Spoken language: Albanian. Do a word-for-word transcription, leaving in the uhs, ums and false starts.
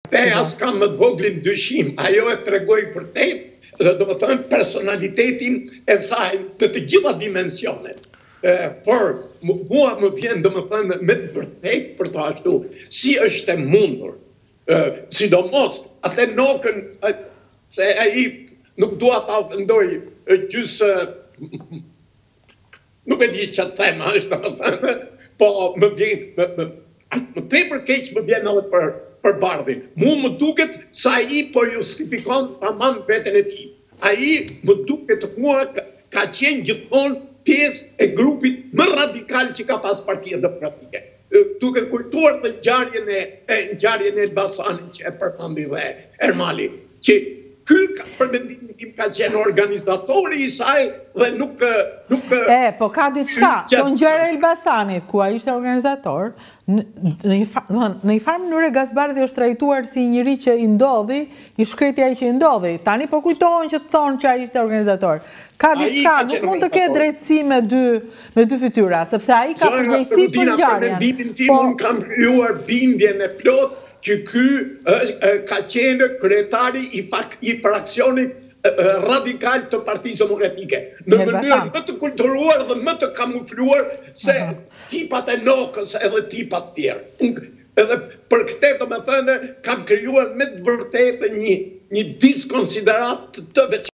Dhe as kam më të voglin dyshim, ajo e tregoj për te, dhe do më thënë personalitetin e saj në të gjitha dimensionet. Por mua më vjen do më thënë me të vërtet për të ashtu, si është e mundur, sidomos atë nokën, se ai nuk dua ta ofendoj gjysë, nuk e di që të thema, është do më thënë, po më vjen, më tepër keq më vjen edhe për për Bardhin. Mu më duket sa ai po justifikon tamam veten e tij. Ai më duket mua ka qenë gjithmonë pjesë e grupit më radikal që ka pas Partia Demokratike. Duke kujtuar të ngjarjen e ngjarjen e Elbasanit që e përmendi dhe Ermali, që ky për mendimin tim ka qenë organizatori i saj dhe nuk nuk E, po ka diçka, kjo ngjarje e Elbasanit ku ai ishte organizator, në një farë mënyrë Bardhi është trajtuar si njëri që i ndodhi, i shkreti ai që i ndodhi. Tani po kujtohen që thonë që ai ishte organizator. Ka diçka, nuk mund të ketë drejtësi me dy me dy fytyra, sepse ai ka përgjegjësi për ngjarjen. Për mendimin tim unë kam krijuar bindjen e plot që ky ka qenë kryetari i fraksionit radikal të Partisë Demokratike. Në mënyrë më të kulturuar dhe më të kamufluar se tipat e nokës edhe tipat tjerë. Edhe për këtë do me thënë kam krijuar me të vërtetë një një diskonsiderat të veçantë.